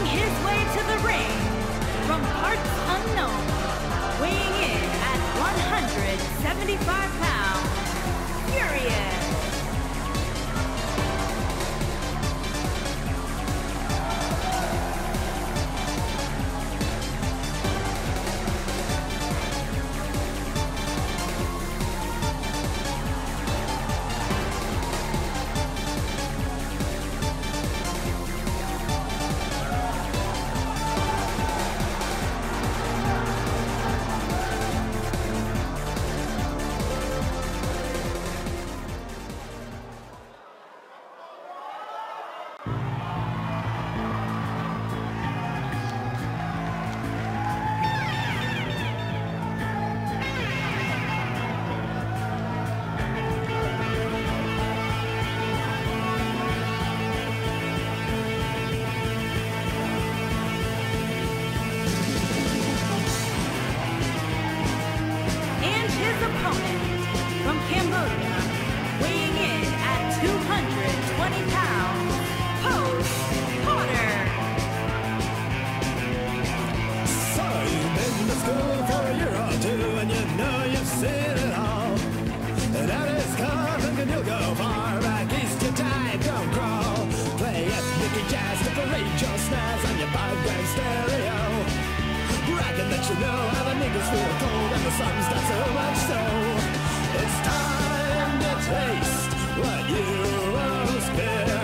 Making his way to the ring from parts unknown, weighing in at 175 pounds, Furious. From Cambodia, weighing in at 220 pounds, Post Potter. So you've been to school for a year or two, and you know you've seen it all. And out is coming, and you'll go far back east. Your tide don't crawl. Play ethnic jazz to parade your snares on your 5-grand stereo. Bragging that you know how the niggas feel cold, and the sun's not so much so. It's time to taste what you most care.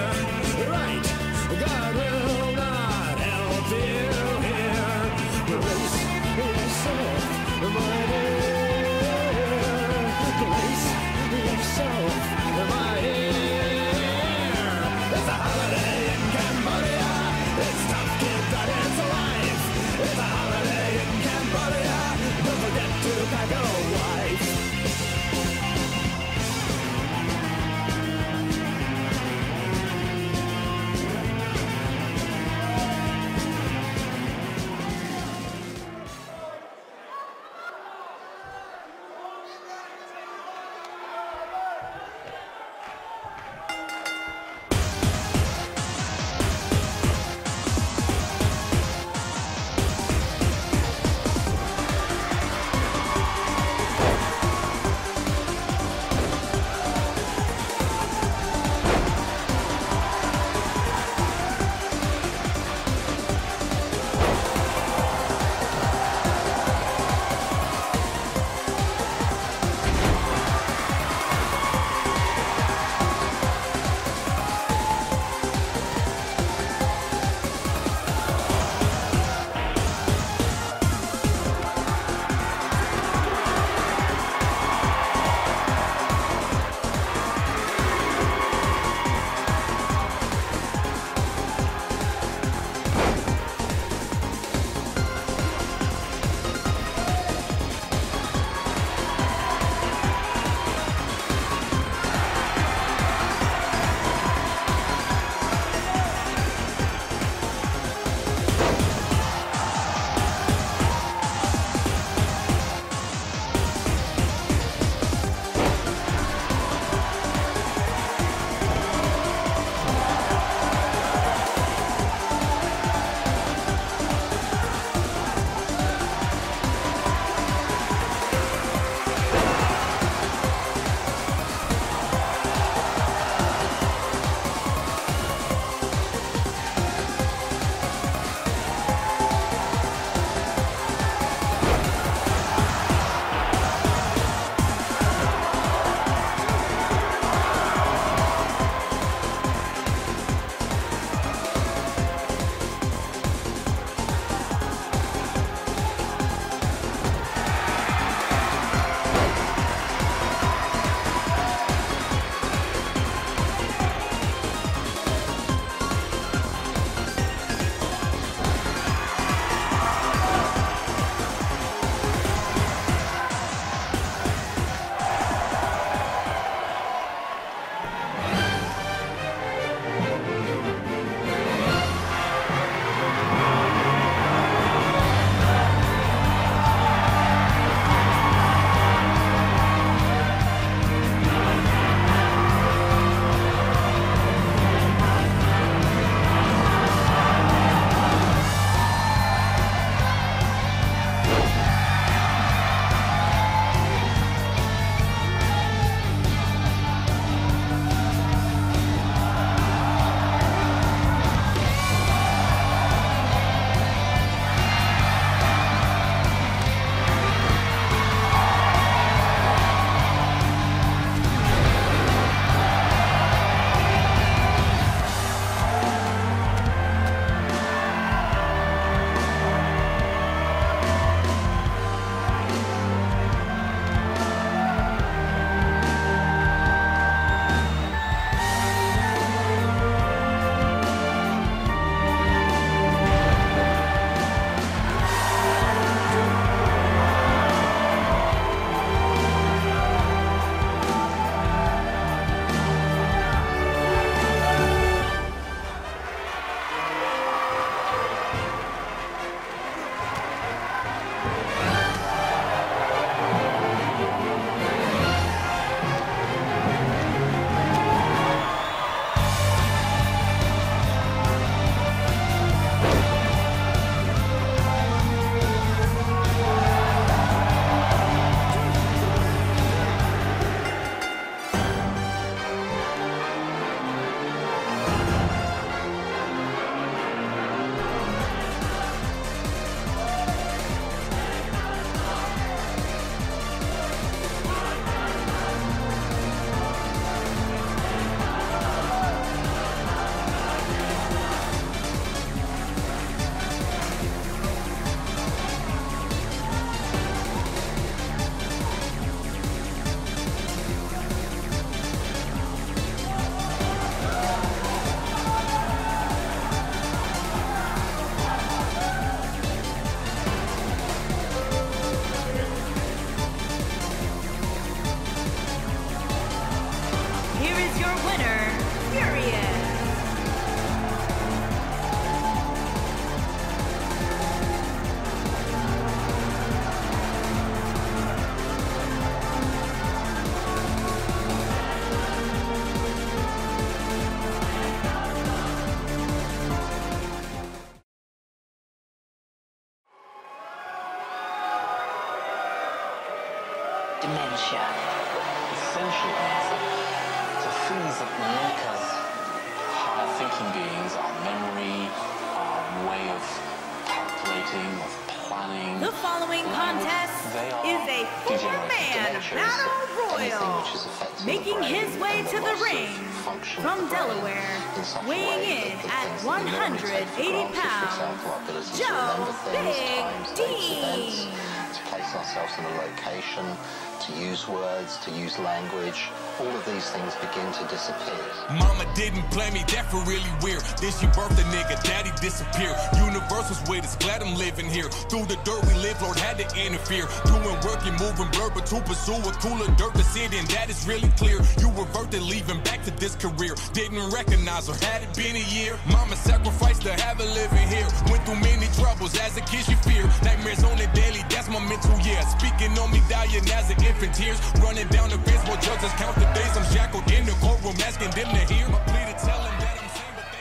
dementia. Essentially, the things that make us higher thinking beings, our memory, our way of calculating, of planning. The following contest is a four-man battle royal. Making his way to the ring from Delaware, weighing in at 180 pounds, Joe Big D. To place ourselves in a location, to use words, to use language, all of these things begin to disappear. Mama didn't play me, that for really weird. Then she birthed a nigga, daddy disappeared. Universal's with us, glad I'm living here. Through the dirt we live, Lord had to interfere. Doing work and moving blur, but to pursue a cooler dirt to sit in, that is really clear. You reverted, leaving back to this career. Didn't recognize her, had it been a year. Mama sacrificed to have her living here. Went through many troubles, as a kid she feared. Nightmares on the daily, that's my mental, yeah. Speaking on me, dying as an infant, tears running down the fence while judges count the days I'm shackled in the courtroom, asking them to hear my plea to tell them that I'm sane, but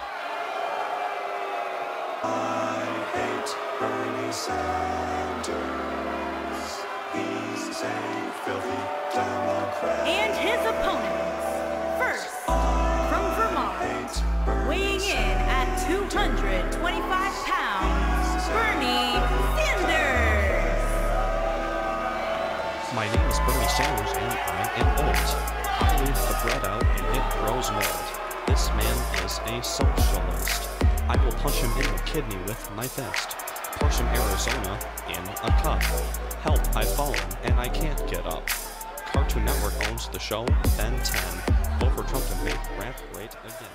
they I hate Bernie Sanders. He's a filthy Democrat. And his opponents, first, from Vermont, weighing in at 225 pounds, Bernie Sanders. My name is Bernie Sanders and I am old. I leave the bread out and it grows mold. This man is a socialist. I will punch him in the kidney with my fist. Pour some Arizona in a cup. Help, I've fallen and I can't get up. Cartoon Network owns the show Ben 10. Vote for Trump to make rap great again.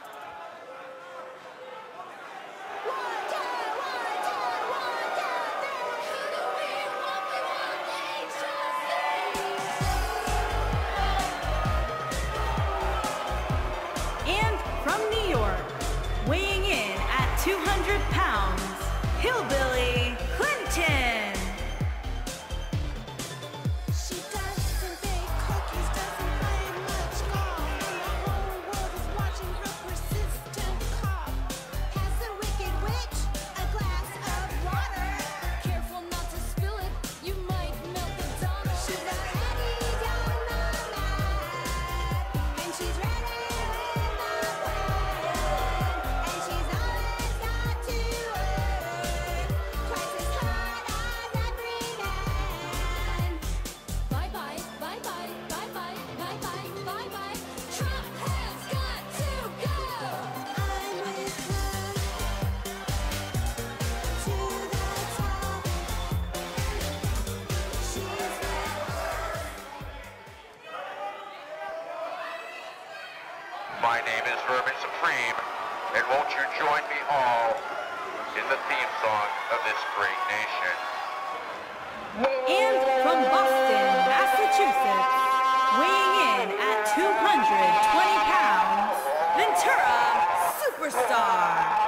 From New York, weighing in at 200 pounds, Hillbilly Clinton. She doesn't bake cookies, doesn't play much golf, and the whole world is watching her persistent cough. Has the wicked witch a glass of water? Careful not to spill it, you might melt the donor. She's already done the math, and she's ready. My name is Vermin Supreme, and won't you join me all in the theme song of this great nation? And from Boston, Massachusetts, weighing in at 220 pounds, Ventura Superstar.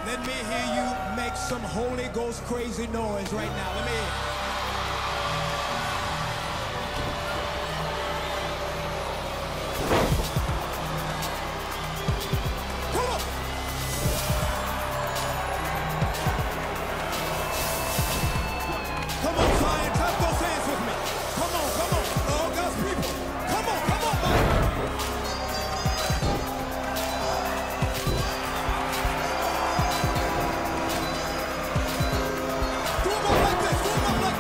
Let me hear you make some Holy Ghost crazy noise right now. Let me hear it. Like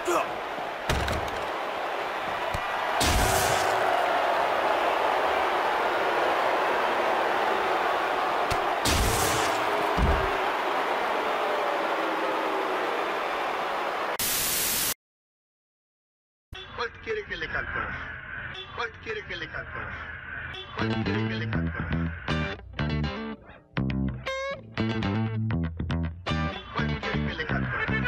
¿Cuál quiere que le cantemos? ¿Cuál quiere que le cantemos? ¿Cuál quiere que le cantemos? ¿Cuál quiere que le cantemos?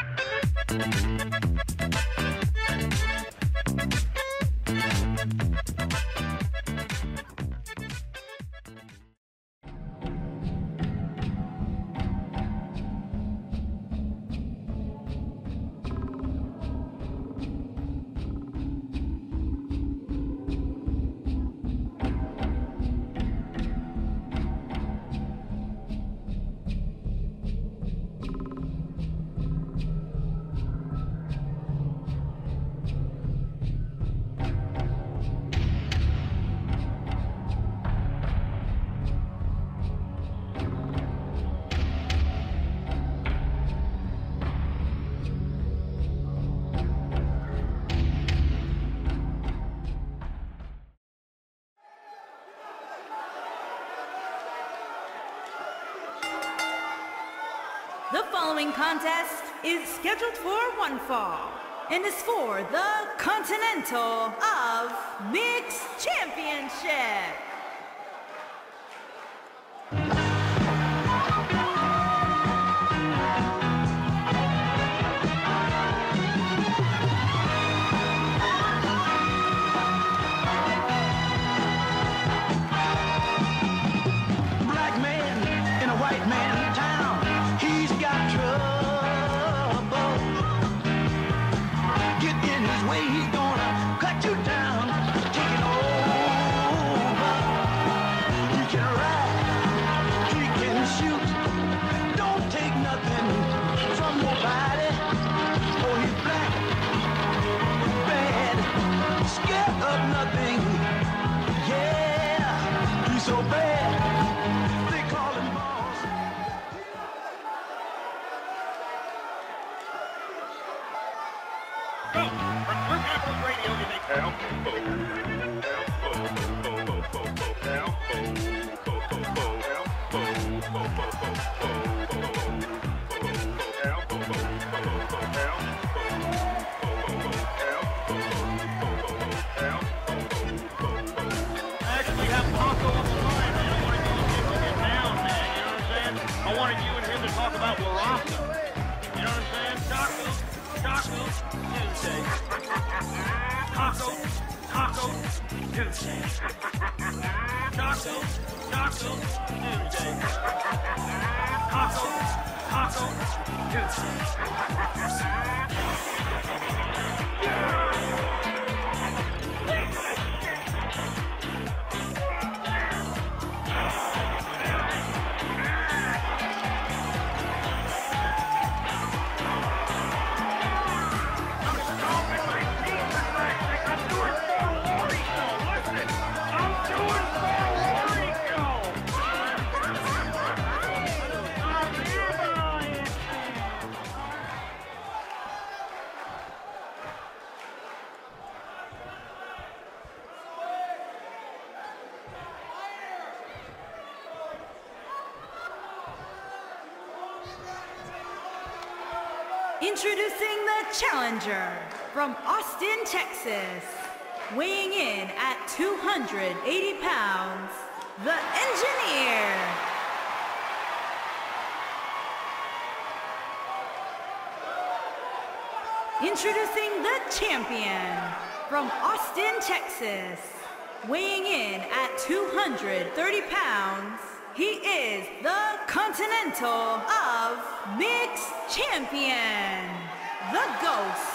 The following contest is scheduled for one fall and is for the Continental of Mixed Championship. Black man in a white man town. He's got trouble. Get in his way, he's gonna cut you down, taking over. He can ride, he can shoot. Don't take nothing from nobody. Oh, he's black, bad, scared of nothing. Yeah, he's so bad. They call him boss. From Blue Capital Radio, you make Actually, have Paco on the line, man. I wanted you and him to get down, man. You know what I'm saying? I wanted you and him to talk about Baraka. You know what I'm saying? Taco Tuesday. Taco Tuesday. Taco Tuesday. Taco Tuesday. Introducing the challenger from Austin, Texas, weighing in at 280 pounds, the Engineer. Introducing the champion from Austin, Texas, weighing in at 230 pounds, he is the Continental of Mixed Champion, the Ghost.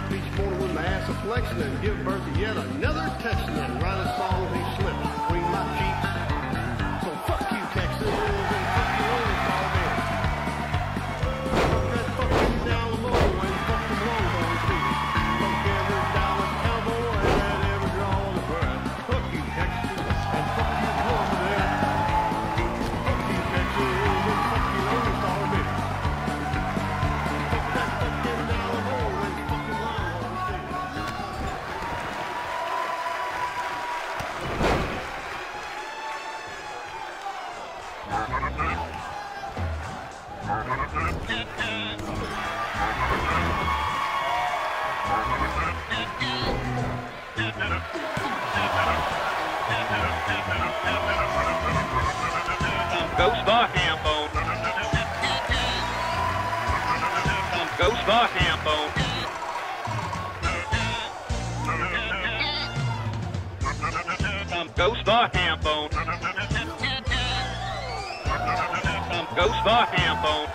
each morning with my ass a flexing and give birth to yet another Texan and write a song as he slips between my cheeks. So fuck you, Texas, and fuck you, Rolling Star Band. Fuck that fuck you down the low and fuck them Longhorns too. Fuck every Dallas cowboy that ever draw on the breath. Fuck you, Texas, and fuck you, Florida. Fuck you, Texas, and fuck you, Rolling Star Band. Fuck that fucking down the low and fucking Longhorns too. Ghost the Hambone. Ghost the Hambone. Ghost the Hambone. Ghost the Hambone.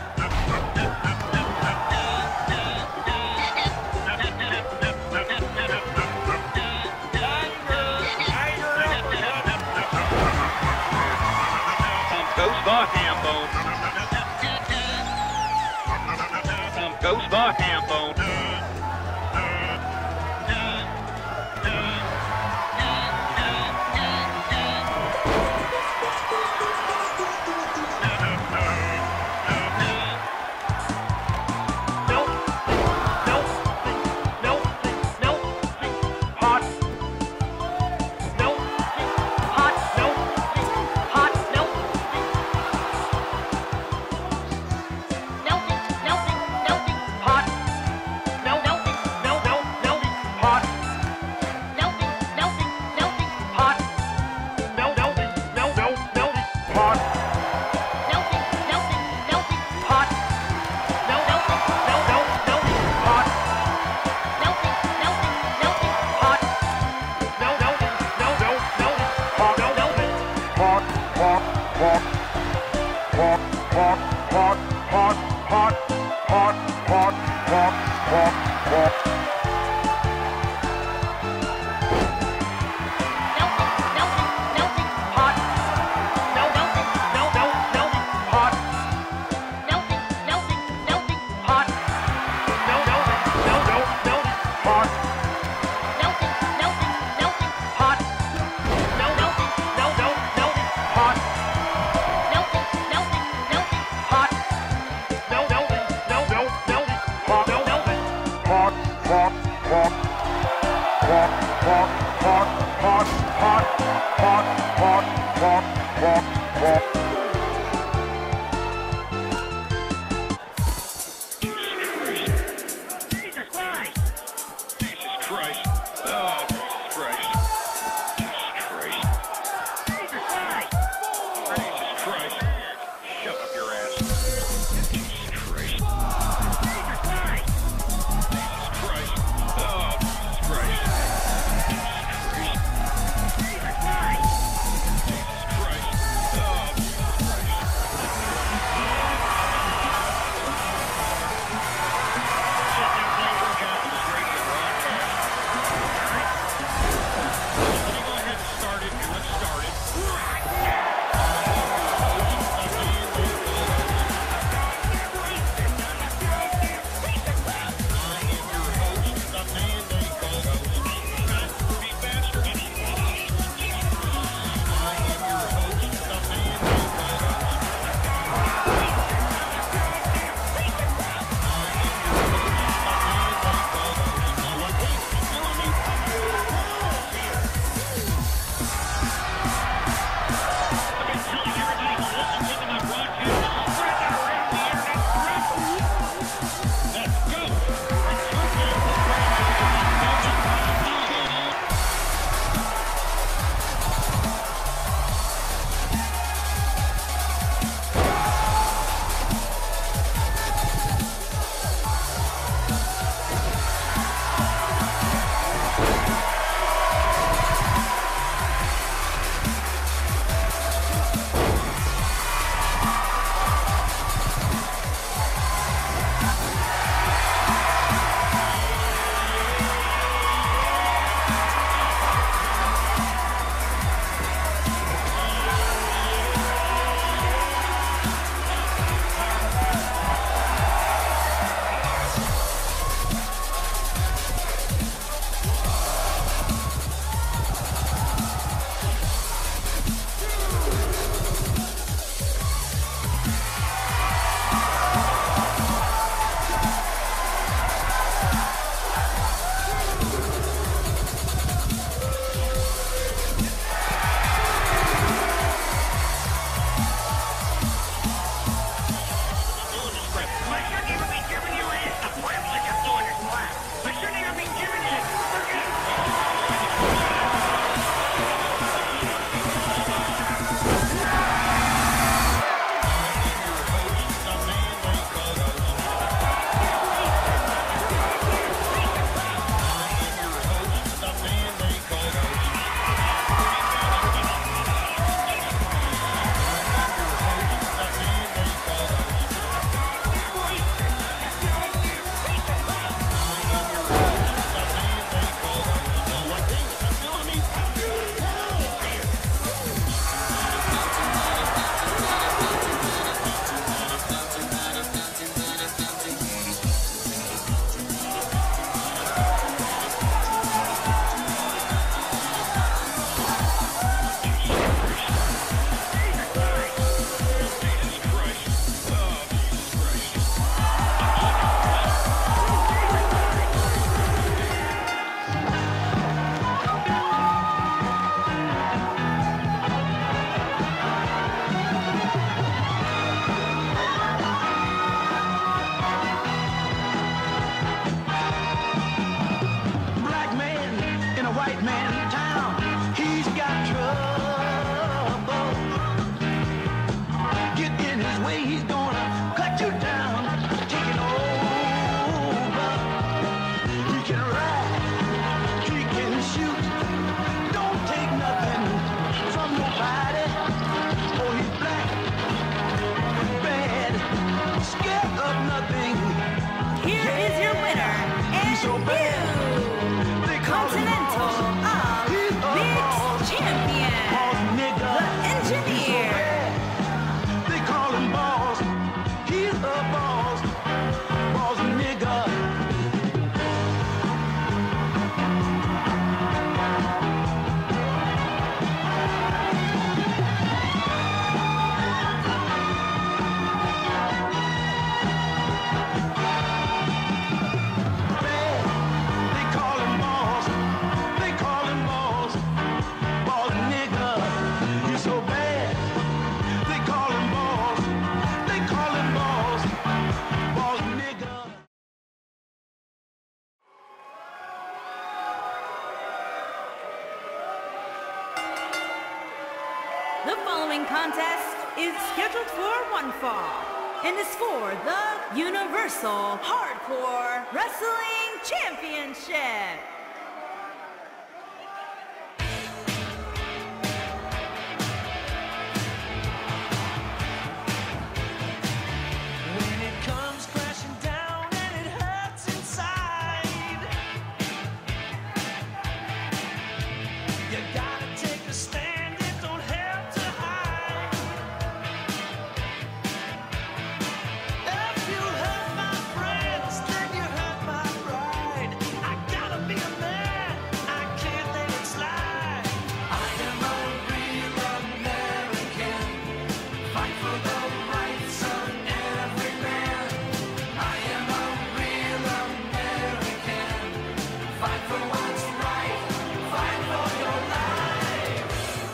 Ghost the Hambone. Ghost the Hambone. Hot. you down, taking over. He can ride, he can shoot, don't take nothing from nobody. Oh, he's black, bad, scared of nothing. Here is your winner and so bad. new Continental Mixed Champion, the Engineer. They call him boss. He's a boss. Boss nigga. They call him boss. They call him boss. Boss nigga. He's so bad. They call him boss. They call him boss. Boss nigga. The following contest is scheduled for one fall and is for the Universal Hardcore Wrestling Championship. When it comes crashing down and it hurts inside, you gotta take a stand, it don't have to hide. If you hurt my friends, then you hurt my pride. I gotta be a man, I can't let it slide. I am a real American, fight for the rights of every man. I am a real American, fight for what's right, fight for your life.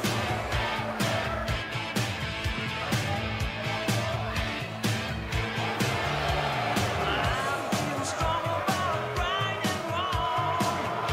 I feel strong about right and wrong.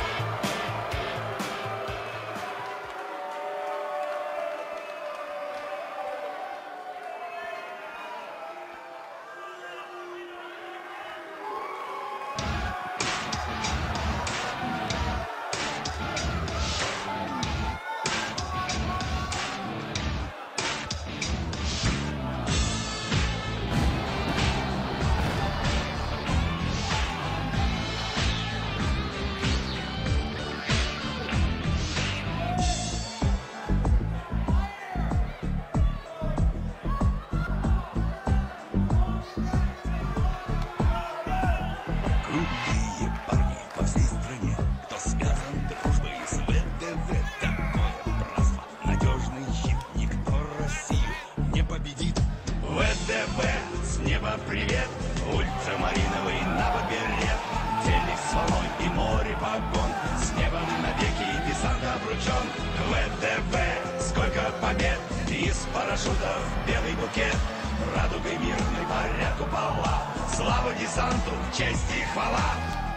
Крутые парни по всей стране, кто связан дружбой с ВТВ. Такое братство, надежный щит, никто Россию не победит. ВТВ, с неба привет, ультрамариновый набоберет. Телек с волной и море погон, с небом навеки десант обручен. ВТВ, сколько побед, из парашютов белый букет. Радугой мирной порядку пола, слава десанту, честь и хвала.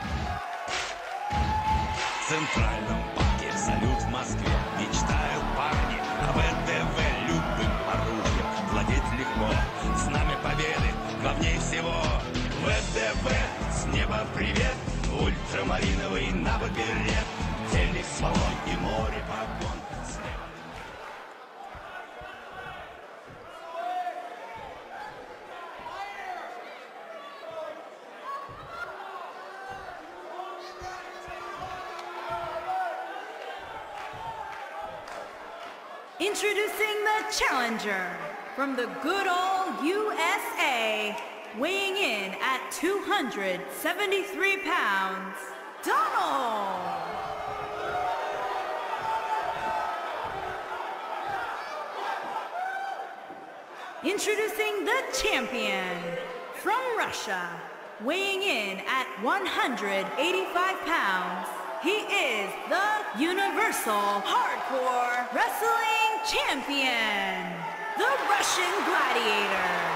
В Центральном парке салют в Москве, мечтают парни о ВТВ. Любым оружием владеть легко, знамя победы главней всего. ВТВ, с неба привет, ультрамариновый набоберет. Телек с волной и море погон, с неба. Introducing the challenger from the good old USA, weighing in at 273 pounds, Donald. Introducing the champion from Russia, weighing in at 185 pounds, he is the Universal Hardcore Wrestling Champion, the Russian Gladiator.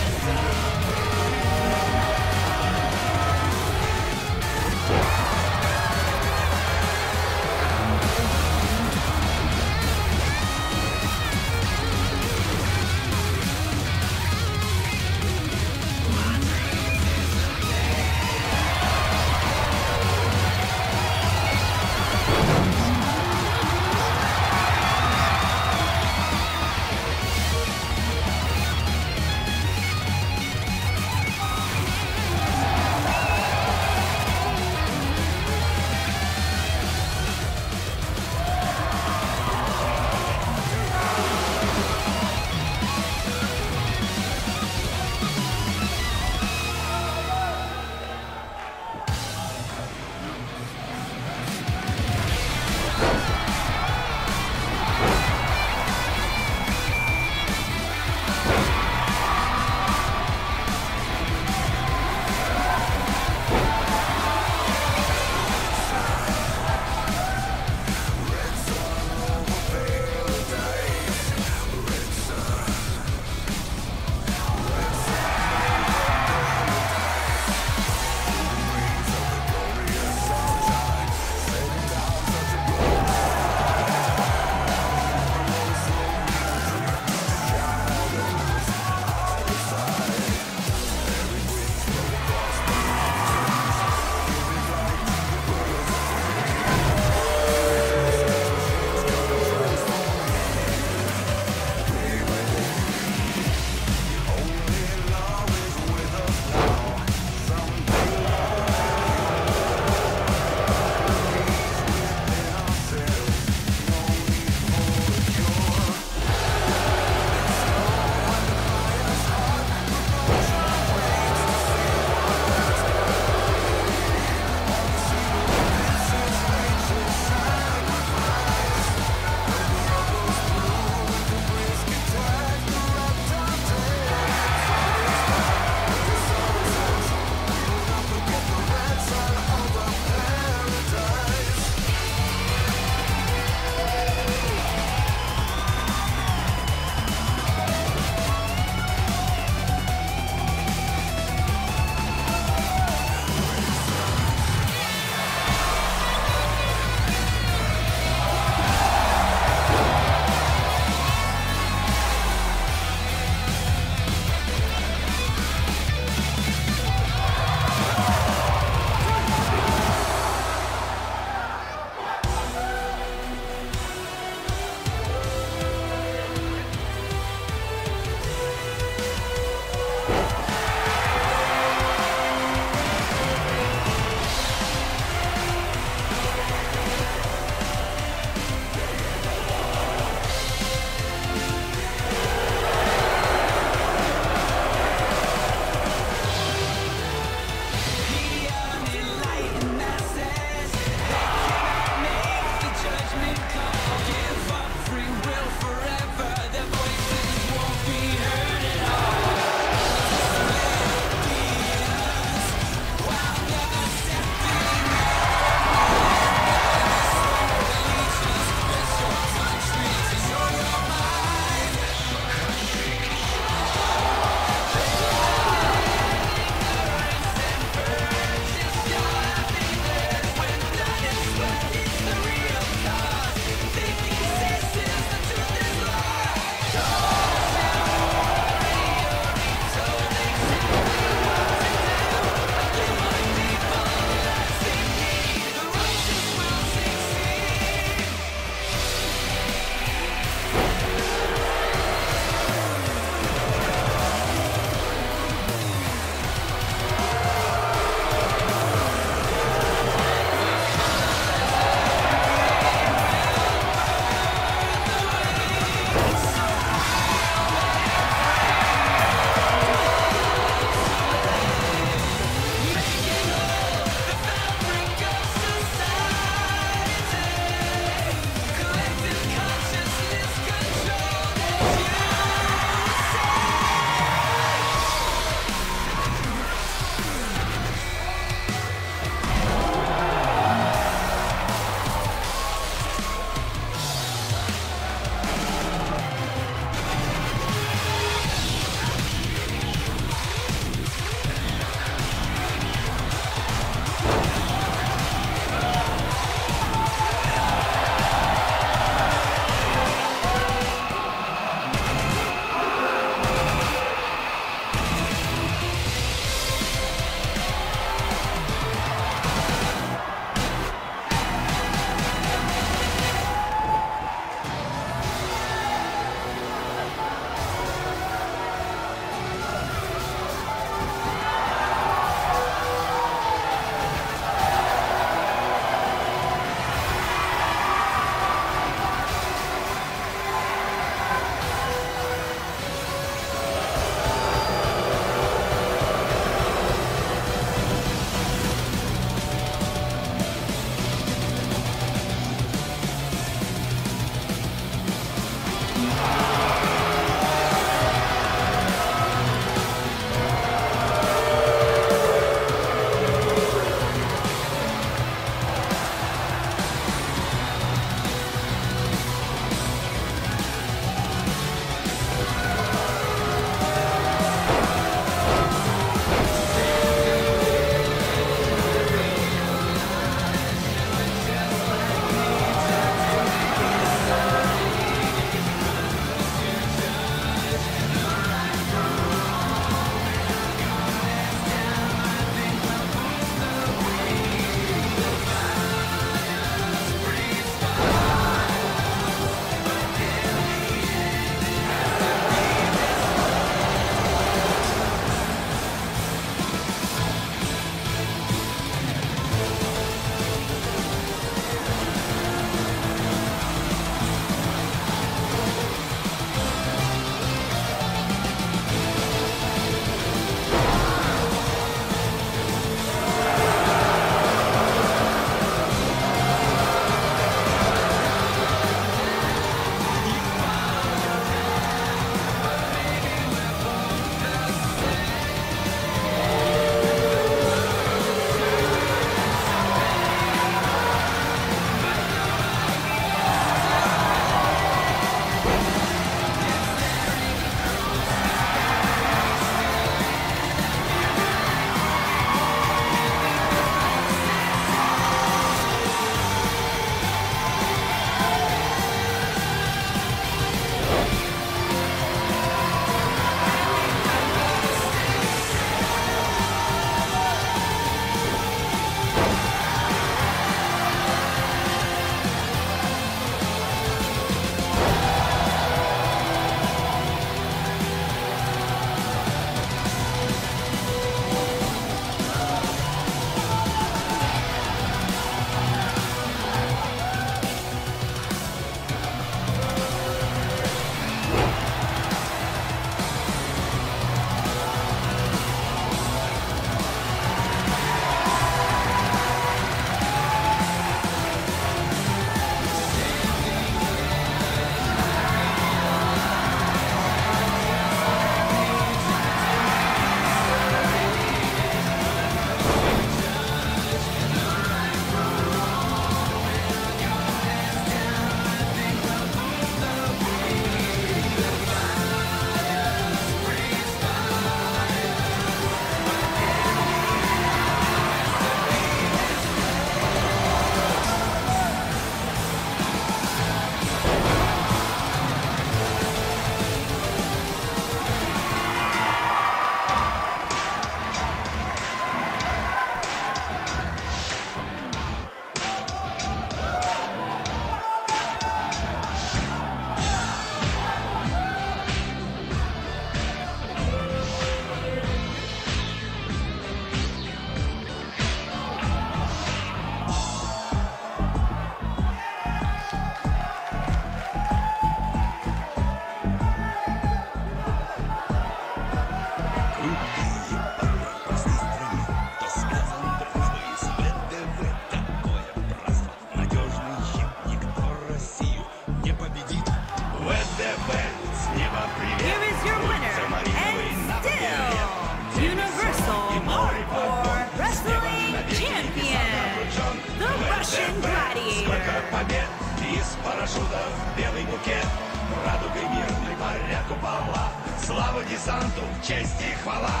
ракет, радугой мирной паря купола. Слава десанту, честь и хвала.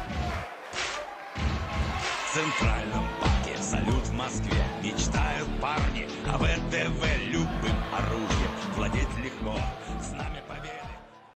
В центральном парке салют в Москве. Мечтают парни о ВДВ любым оружием. Владеть легко,